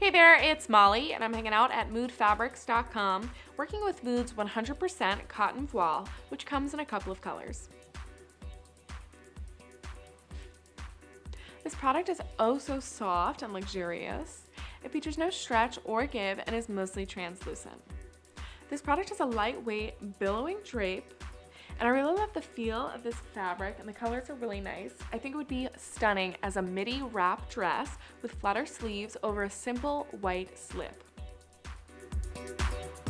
Hey there, it's Molly, and I'm hanging out at moodfabrics.com, working with Mood's 100% cotton voile, which comes in a couple of colors. This product is oh so soft and luxurious. It features no stretch or give and is mostly translucent. This product has a lightweight, billowing drape, and I really love the feel of this fabric, and the colors are really nice. I think it would be stunning as a midi wrap dress with flutter sleeves over a simple white slip.